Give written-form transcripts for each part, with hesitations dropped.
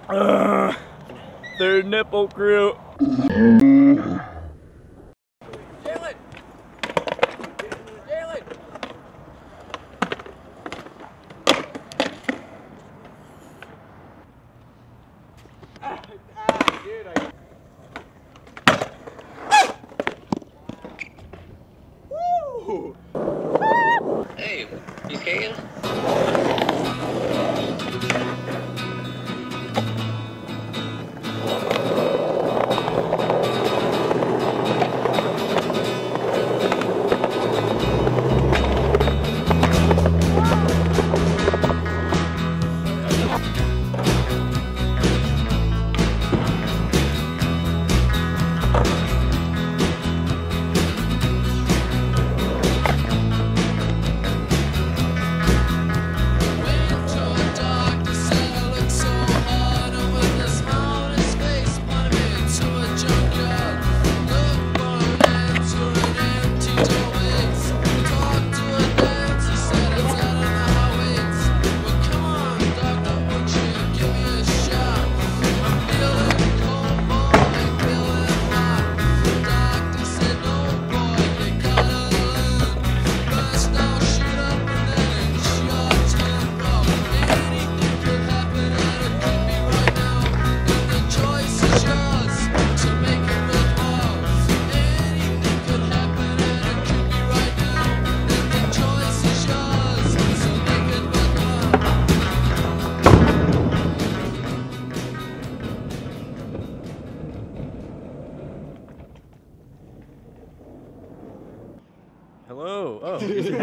Third nipple crew. Jalen! Jalen! Dude, Woo! Hey, you skating? Hello. Oh.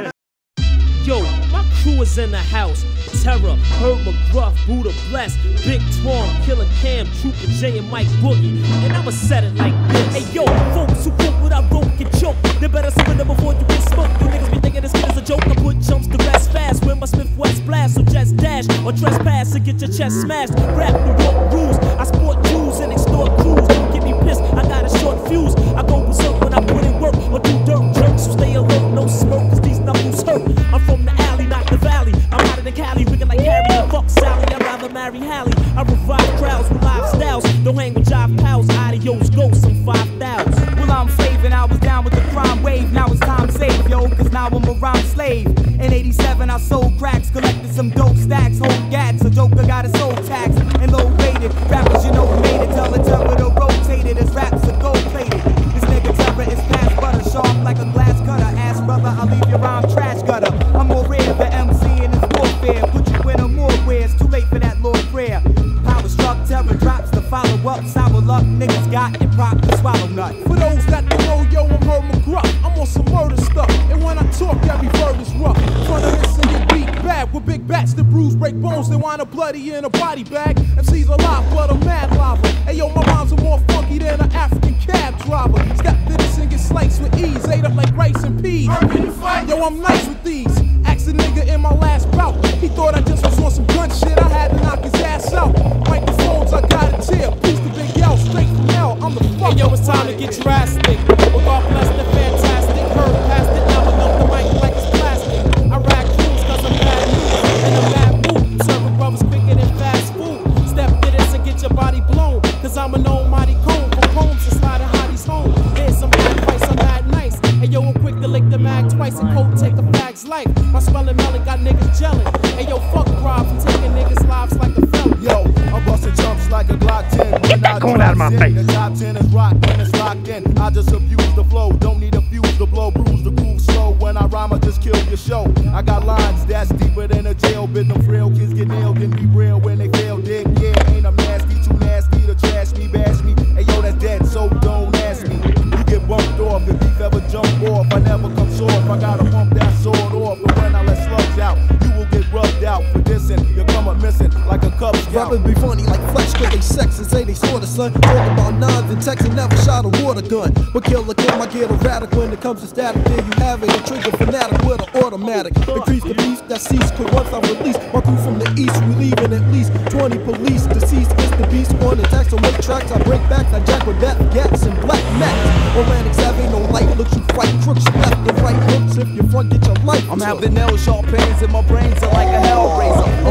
Yo, my crew is in the house. Terror, Herb McGruff, Buddha Bless, Big Twan, Killer Cam, Trooper J, and Mike Boogie. And I'ma set it like this. Hey yo, folks who quote what I wrote get choked. They better surrender before you get smoked. You niggas be thinking this kid is a joke. I put jumps to rest fast with my Smith West blast. So just dash or trespass to get your chest smashed. Rap New York rules. I sport Jews and extort crews. Don't get me pissed, I got a short fuse. I go berserk when I put in work or do dirt jerks. So stay alert, no smoke, cause these knuckles hurt. I'm from the alley, not the valley. I'm out of the Cali, wicked like Harry and fuck Sally. I'd rather marry Hallie. I revive crowds with live styles. Don't hang with jive pals, adios, ghosts, I'm 5,000. Well, I'm slaving, I was down with the crime wave. Now it's time to save, yo, cause now I'm a rhyme slave. In 87, I sold cracks, collected some dope stacks. Whole gats, a joker got his soul tax. And low rated, rappers, you know, made it. Tell the terror to rotate it, as raps are gold plated. This nigga terror is past butter, sharp like a glass cutter. Ass brother, I'll leave your rhyme trash gutter. I'm more rare, the MC and his warfare. Put you in a more where it's too late for that Lord prayer. Power struck, terror drops to follow up. Sour luck, niggas got and prop to swallow nut. For those that don't know, yo, I'm Herb McGruff. I'm on some murder stuff, and when I talk, every verb is rough. Front of this and get beat bad with big bats that bruise, break bones, they wind up bloody in a body bag. MC's alive, blood of mad lava. Hey yo, my rhymes are more funky than an African cab driver. Step to this and get sliced with ease, ate up like rice and peas. Yo, I'm nice with these. Ask the nigga in my last bout. He thought I just was on some gun shit. I had to knock his ass out. Microphones, I got a tear. Piece the big L straight from hell. I'm the fuck. Hey yo, it's time to get drastic. Well, God bless the fantastic. Herb past it, now I love the mic like it's plastic. I ride crews cause I'm bad news. And I'm bad mood. Serving brothers quicker than fast food. Step to this and get your body blown. Cause I'm an almighty cone. From homes to sliding hotties home. There's some bad advice, I'm bad nice. Hey yo, I'm quick to lick the mag twice and cold take a flag's life. My spelling melon got niggas gelling. Hey yo, fuck Rob from taking niggas' lives like a felon. Yo, I'm busting jumps like a Glock 10. Get that going out of my face. The top 10 is rock when it's locked in. I just abuse the flow, don't need a fuse to blow, bruise the groove slow. When I rhyme, I just kill your show. I got lines that's deeper than a jail bit. Them frail kids get nailed and be real when they fail. Dig, yeah, ain't I'm nasty, too nasty to trash me, bash me. Hey yo, that's dead, so don't ask me. You get bumped off if beef ever jump off. I never come soft, I gotta pump that sword off. But when I let slugs out, you will get rubbed out for dissing. You come up missing like a Cub Scout. Rappers be funny like flesh, cause they sex and say they sorta son. Talk about nines and texts and never shot a water gun. But kill a kid, I get a radical when it comes to static. There you have it, a trigger fanatic with an automatic. Increase the beast that cease, cause once I release my crew from the east, we leaving at least 20 police. Deceased is the beast on the tax, so make tracks. I break backs, I jack with that gats and black max. Atlantic Ave, no light looks, you fight crooks, left and right hooks. If you front, get your life. I'm having nail sharp pains and my brains are like a hell razor. A blazer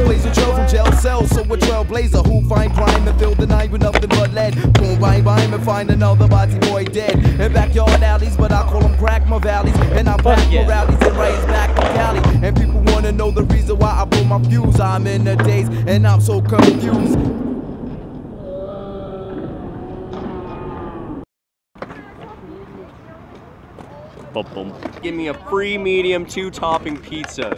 girl from jail cells, so a trailblazer who find crime and fill the night with nothing but lead. Boom, bang, bang, and find another body boy dead. In backyard alleys, but I call them crack my valleys. And I pack my rallies and raise back the Cali. And people wanna know the reason why I blow my fuse. I'm in the daze and I'm so confused. Give me a free medium 2-topping pizza.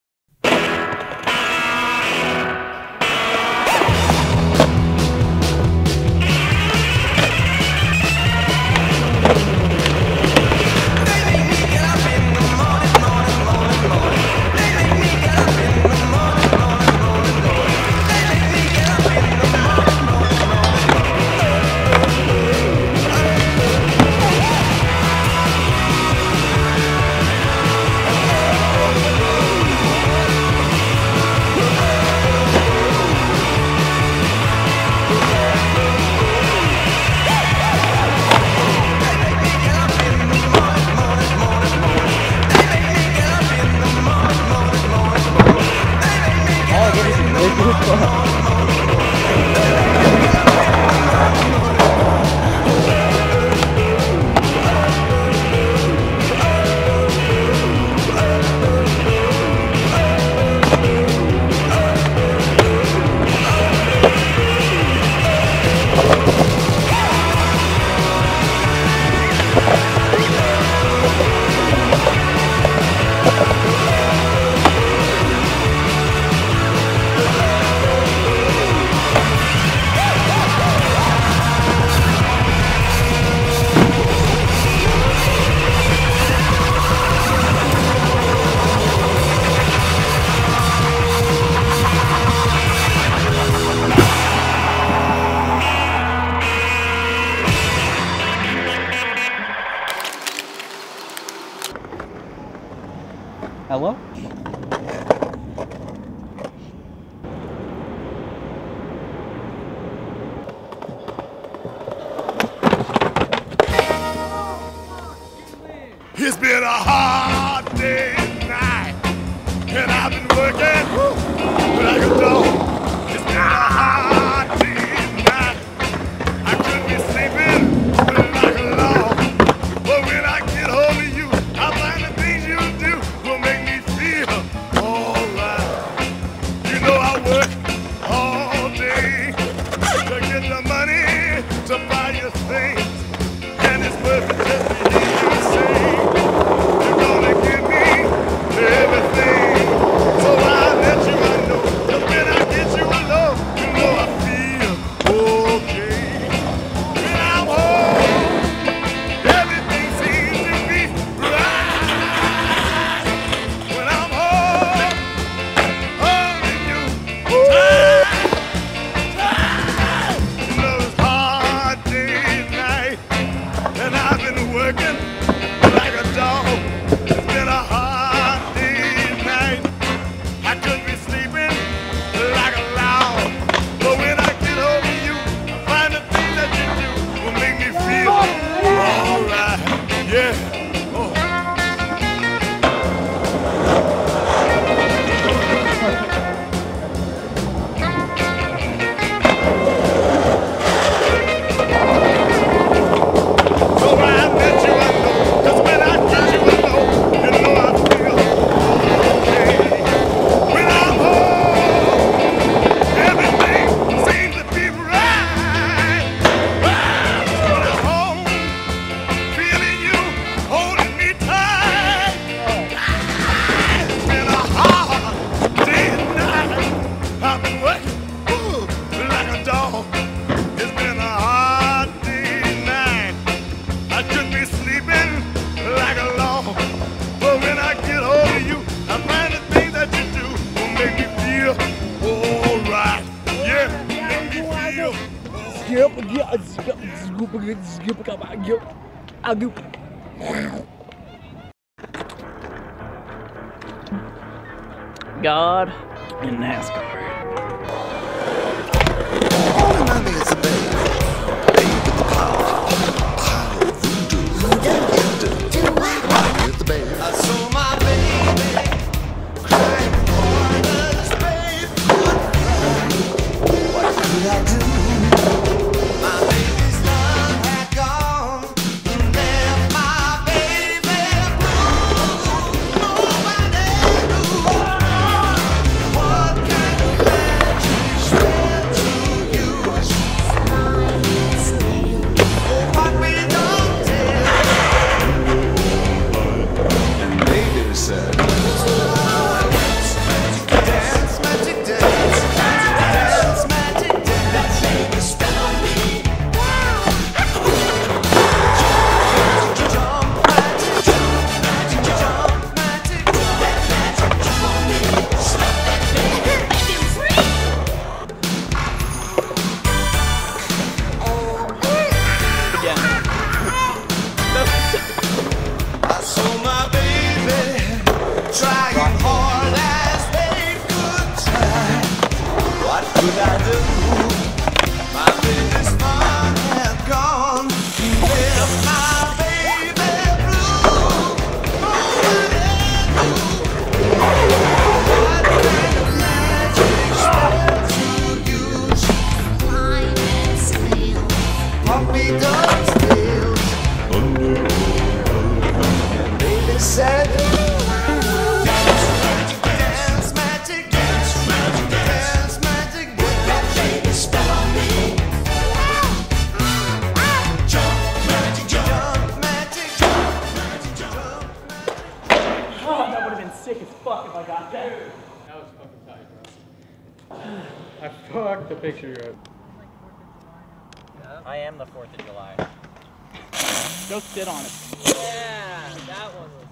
Hello? It's been a hard day and night, and I've been working like a dog. It's been a hard day and night. I couldn't be sleeping like a log. But when I get home to you, I find the things you do will make me feel alright. You know I work all day to get the money to buy you things, and it's worth it just to hear you say you're gonna give me everything. So I'll let you know that when I get you alone, you know I feel okay. When I'm home, everything seems to be right. When I'm home, holding you tight. You know it's hard day and night, and I've been working like a dog. It's been a hard day and night. I couldn't be sleeping like a log. But when I get home to you, I find the things that you do will make me feel alright. Yeah. Oh. So I let you know, 'cause when I get you alone, you know I feel okay. When I'm home, everything seems to be right. When I'm home, feeling you, holding me tight. It's been a hard day and night. I've been working like a dog. It's been a hard day and night. I could be sleeping like a log. But when I get hold of you, I find the things that you do will make me feel alright. Yeah, make me feel God and NASCAR. I saw my baby crying for the space. hard as they could try. What could I do? My baby's fun had gone. Left my baby blue. What kind of magic spell to use? Puppy dog's tails. And baby said, dance magic, dance magic, dance magic, that baby spell on me. Jump magic, jump magic, jump magic, jump magic. Oh, that would have been sick as fuck if I got that. That was fucking tight, bro. I fucked the picture up. I am the 4th of July. Go sit on it. Yeah, that one was.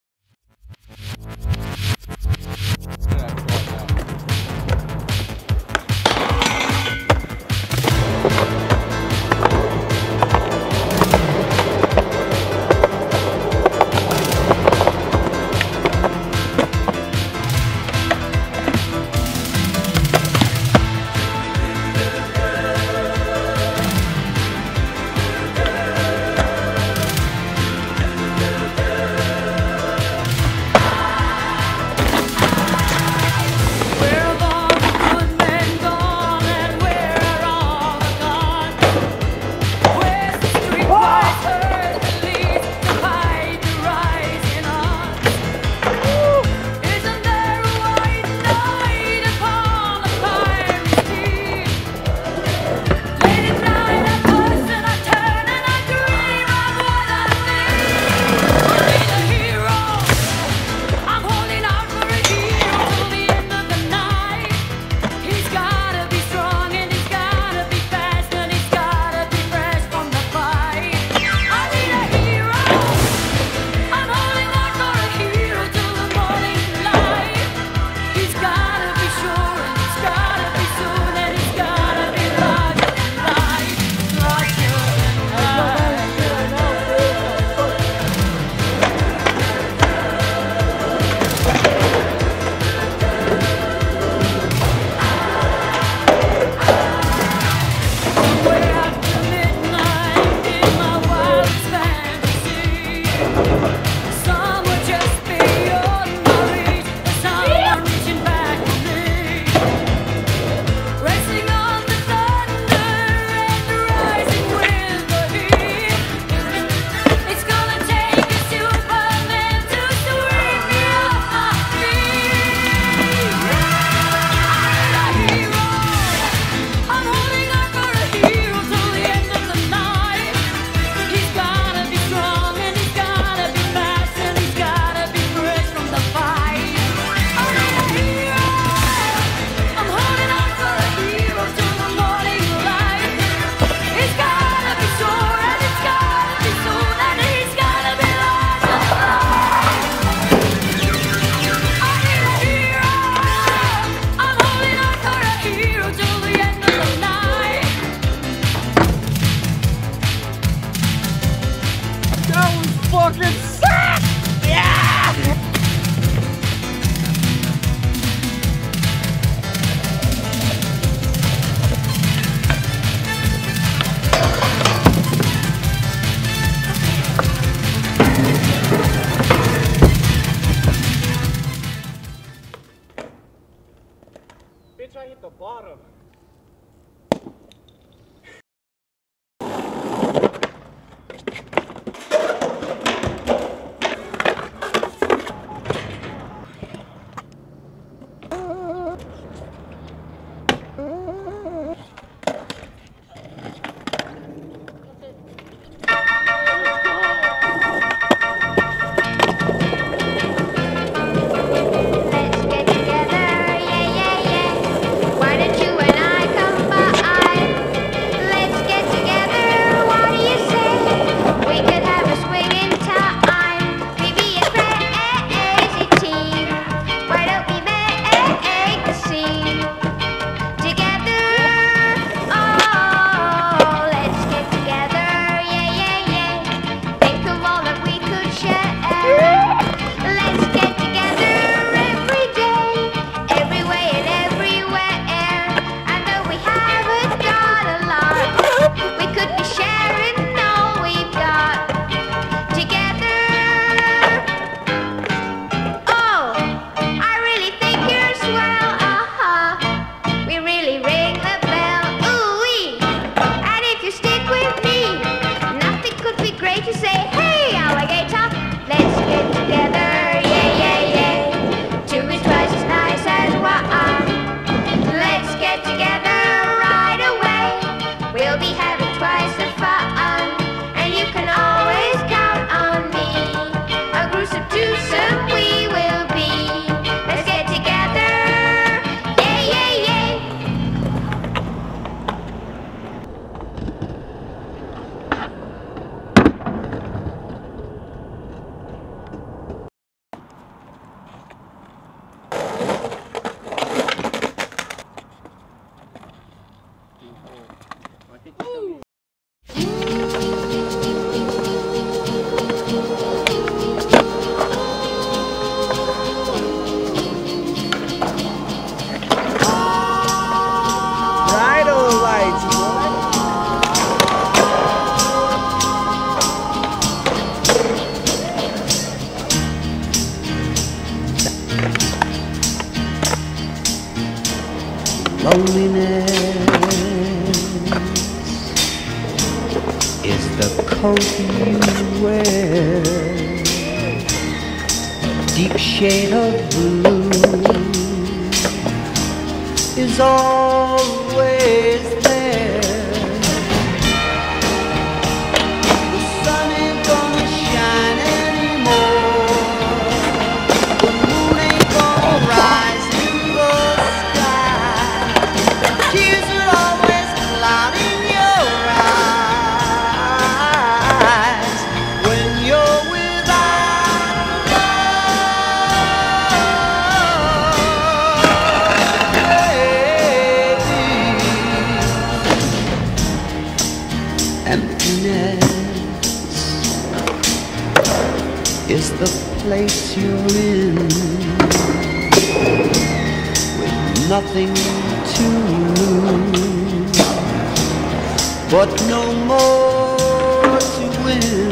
Bitch, I hit the bottom. Let's get together, yeah, yeah, yeah. Why don't you and Loneliness is the coat you wear, deep shade of blue is always there. The sun ain't gonna shine anymore, the moon ain't gonna rise in the sky, the tears are always clouding your eyes when you're without love. Emptiness is the place you're in, with nothing to lose, but no more to win.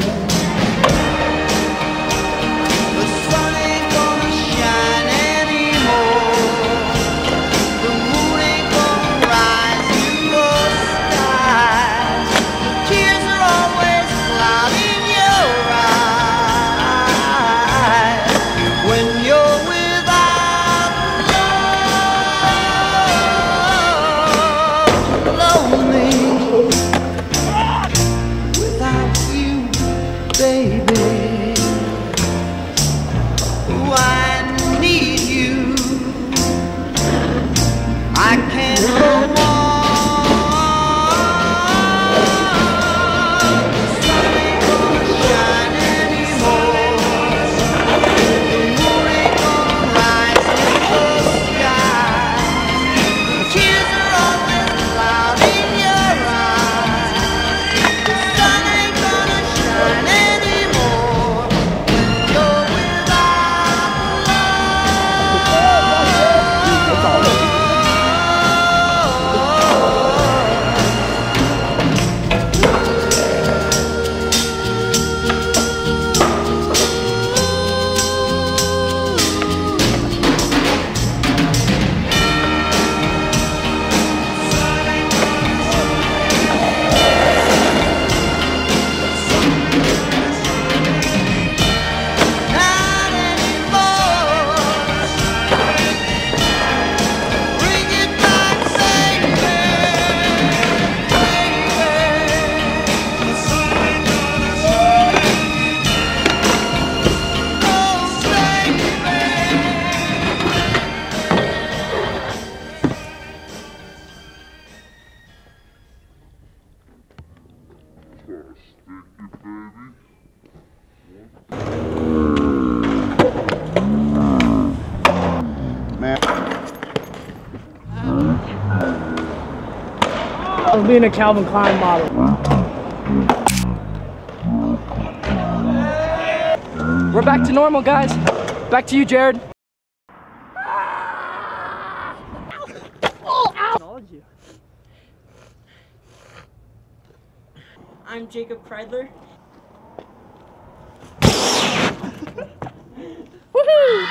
The sun ain't gonna shine anymore, the moon ain't gonna rise in the sky, the tears are always clouding your eyes when you're without love. Lonely without you, baby. Ooh, I need you. I can't go on. The sun ain't gonna shine anymore, the moon ain't gonna rise in the sky, the tears are always clouding your eyes. The sun ain't gonna shine anymore when you're without love. Not anymore. Bring it back, baby, baby. The sun ain't gonna shine. Oh, baby. I was being a Calvin Klein model. We're back to normal, guys. Back to you, Jared. I'm Jacob Kreidler. Woohoo!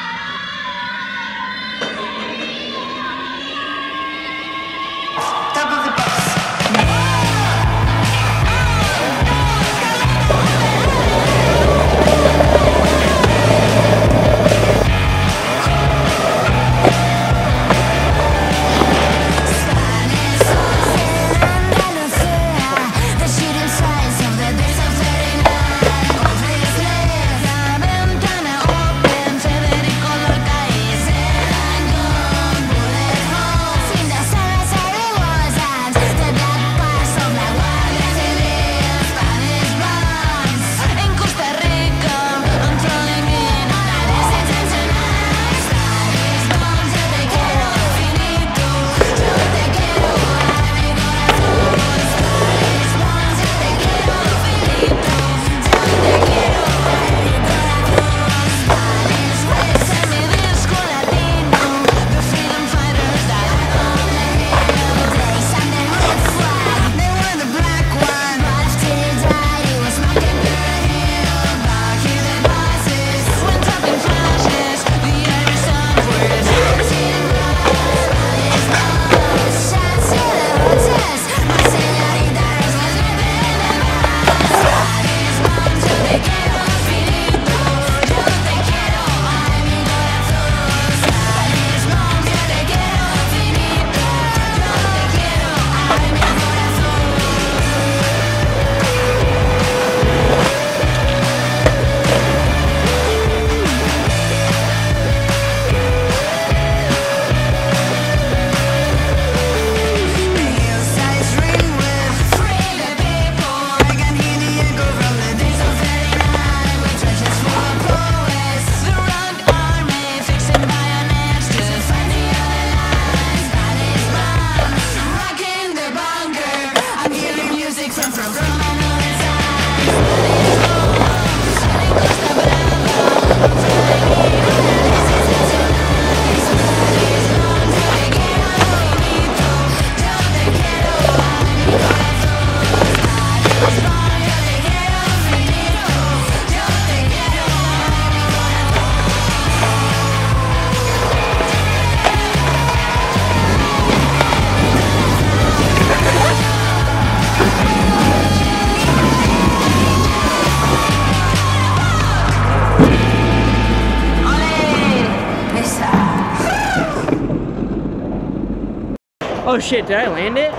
Oh shit, did I land it?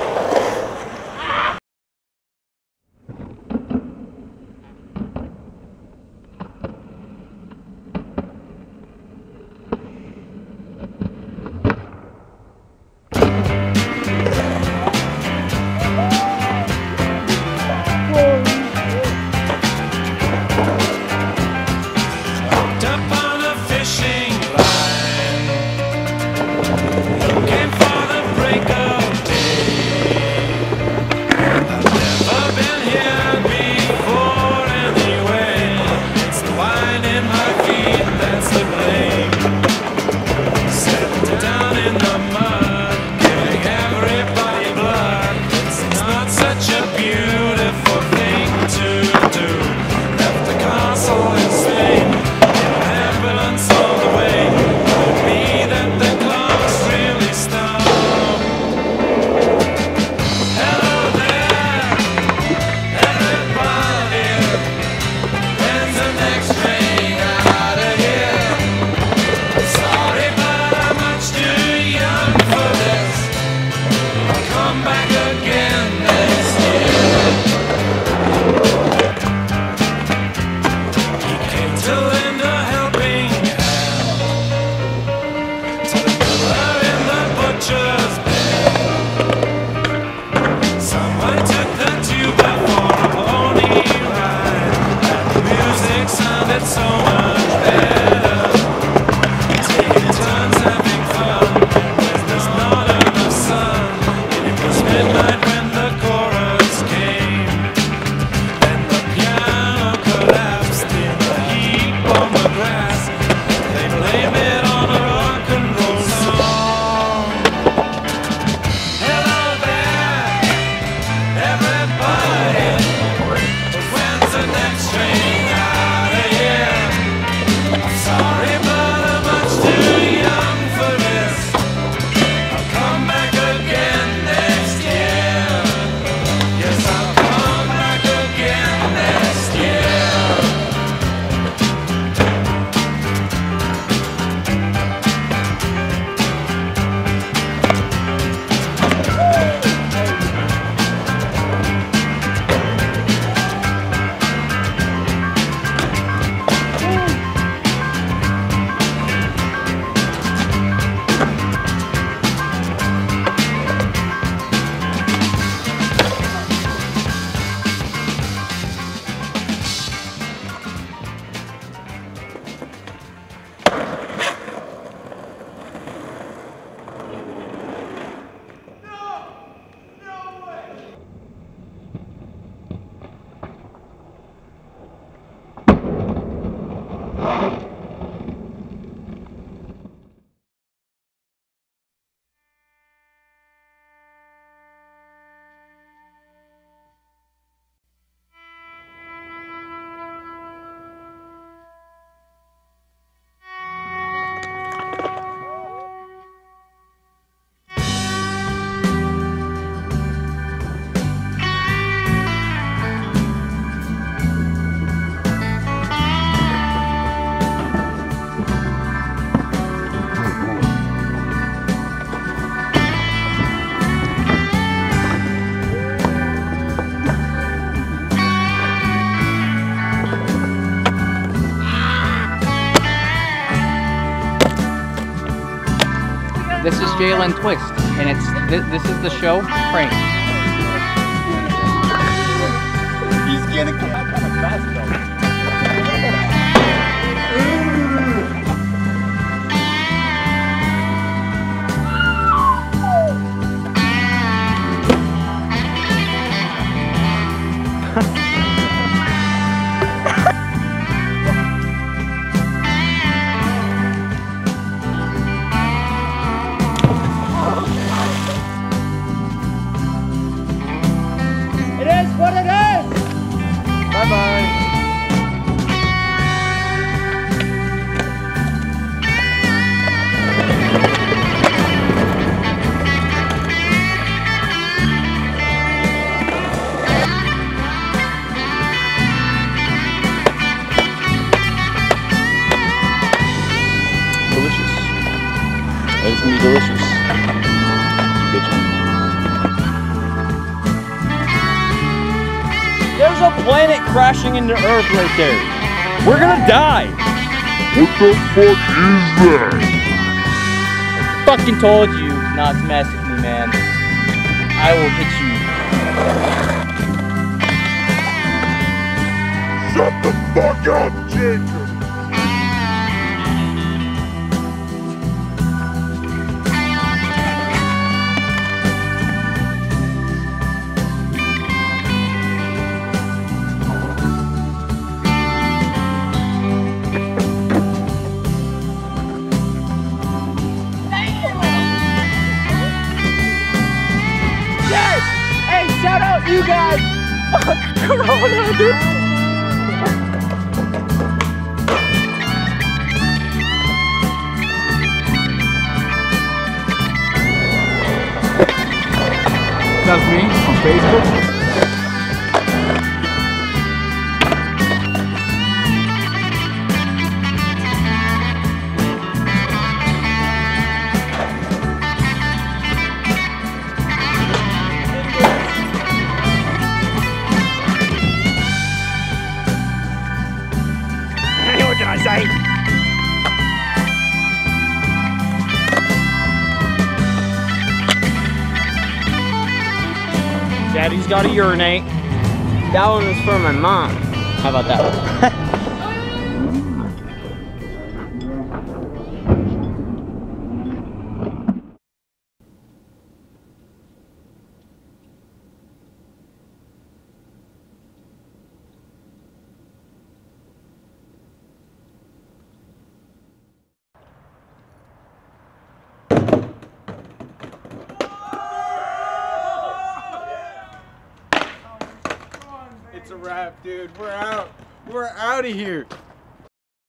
This is Jalen Twist, and this is the show Prank. He's getting kind of fast though. It's gonna be delicious. kitchen. There's a planet crashing into Earth right there. We're gonna die. What the fuck is that? Fucking told you not to mess with me, man. I will hit you. Shut the fuck up, Jacob. Shout out you guys! Fuck Corona, dude! That's me on Facebook. Daddy's gotta urinate. That one was for my mom. How about that one? It's a wrap, dude. We're out. We're out of here.